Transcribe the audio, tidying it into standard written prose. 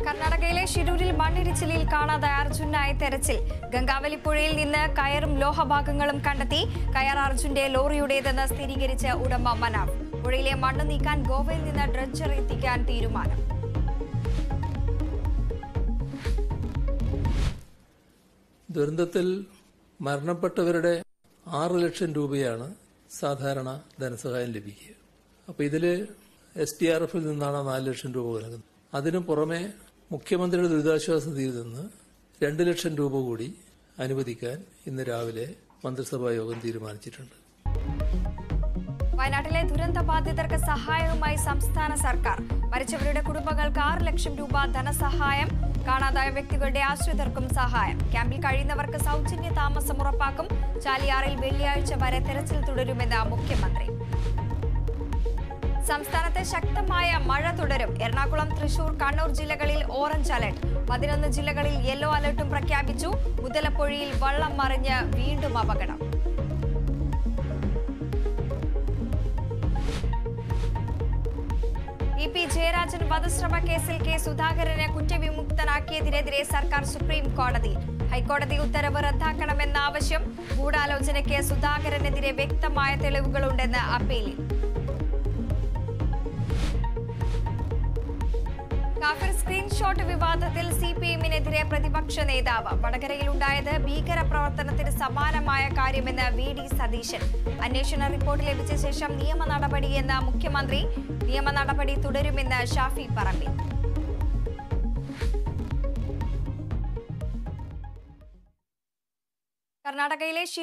കർണാടകയിലെ ഷിരൂരിൽ മണ്ണിടിച്ചിലിൽ കാണാതായ അർജുനായി തെരച്ചിൽ. ഗംഗാവലിപ്പുഴയിൽ നിന്ന് കയറും ലോഹഭാഗങ്ങളും കണ്ടെത്തി. കയർ അർജുന്റെ ലോറിയുടേതെന്ന് സ്ഥിരീകരിച്ച ഉടമ മനാഫ്. പുഴയിലെ മണ്ണ് നീക്കാൻ ഗോവയിൽ നിന്ന് ഡ്രഡ്ജർ എത്തിക്കാൻ തീരുമാനം. ദുരന്തത്തിൽ മരണപ്പെട്ടവരുടെ 6 ലക്ഷം രൂപയാണ് സാധാരണ ധനസഹായം ലഭിക്കുക. അപ്പോൾ ഇതിൽ SDRFിൽ നിന്നാണ് 4 ലക്ഷം രൂപ നൽകുന്നത്. അതിനു പുറമെ മുഖ്യമന്ത്രിയുടെ ദുരിതാശ്വാസ നിധിയിൽ നിന്ന് 2 ലക്ഷം രൂപ കൂടി അനുവദിക്കാൻ ഇന്ന് രാവിലെ മന്ത്രിസഭാ യോഗം തീരുമാനിച്ചിട്ടുണ്ട്. വയനാട്ടിലെ ദുരന്തബാധിതർക്ക് സഹായവുമായി സംസ്ഥാന സർക്കാർ. മരിച്ചവരുടെ കുടുംബങ്ങൾക്ക് 6 ലക്ഷം രൂപ ധനസഹായം. കാണാതായ വ്യക്തികളുടെ ആശ്രിതർക്കും സഹായം. ക്യാമ്പിൽ കഴിയുന്നവർക്ക് സൗജന്യ താമസം ഉറപ്പാക്കും. ചാലിയാറിൽ വെള്ളിയാഴ്ച വരെ തെരച്ചിൽ തുടരുമെന്ന് മുഖ്യമന്ത്രി. സംസ്ഥാനത്ത് ശക്തമായ മഴ തുടരും. എറണാകുളം, തൃശൂർ, കണ്ണൂർ ജില്ലകളിൽ ഓറഞ്ച് അലർട്ട്. 11 ജില്ലകളിൽ യെല്ലോ അലർട്ടും പ്രഖ്യാപിച്ചു. മുതലപ്പുഴയിൽ വള്ളം മറിഞ്ഞ് വീണ്ടും അപകടം. EP ജയരാജൻ വധശ്രമ കേസിൽ K സുധാകരനെ കുറ്റവിമുക്തനാക്കിയതിനെതിരെ സർക്കാർ സുപ്രീം കോടതിയിൽ. ഹൈക്കോടതി ഉത്തരവ് റദ്ദാക്കണമെന്ന ആവശ്യം. ഗൂഢാലോചനയ്ക്ക് സുധാകരനെതിരെ വ്യക്തമായ തെളിവുകളുണ്ടെന്ന് അപ്പീലിൽ. കാഫിർ സ്ക്രീൻഷോട്ട് വിവാദത്തിൽ CPM-നെതിരെ പ്രതിപക്ഷ നേതാവ്. വടകരയിലുണ്ടായത് ഭീകരപ്രവർത്തനത്തിന് സമാനമായ കാര്യമെന്ന് VD സതീശൻ. അന്വേഷണ റിപ്പോർട്ട് ലഭിച്ച ശേഷം നിയമ നടപടിയെന്ന മുഖ്യമന്ത്രി. നിയമ നടപടി തുടരുമെന്ന് ഷാഫി പറമ്പിൽ. കർണാടകയിലെ